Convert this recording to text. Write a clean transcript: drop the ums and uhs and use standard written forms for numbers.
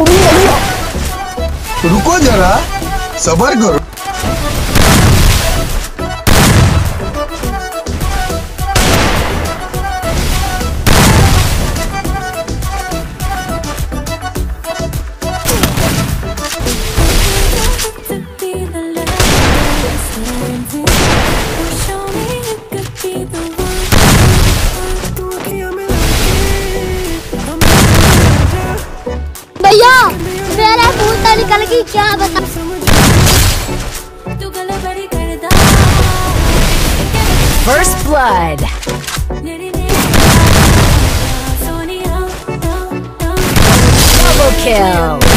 रुको जरा, सब्र करो। भैया मेरा भूत निकल गई, क्या बता। First blood. Double kill.